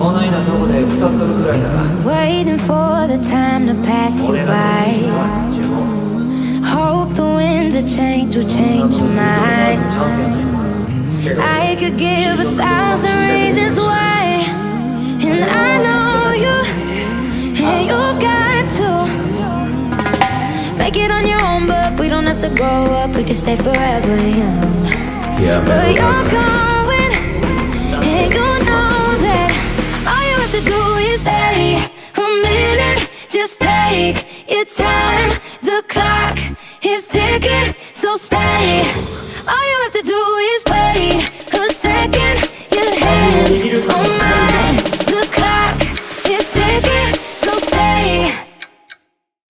Waiting for the time to pass you by. Hope the winds of change will change your mind. I could give 1,000 reasons why, and I know you, and you've got to make it on your own, but we don't have to grow up, we can stay forever young. Yeah, man. But you're going, and you know that all you have to do is stay a minute. Just take your time, the clock is ticking, so stay. All you have to do is wait.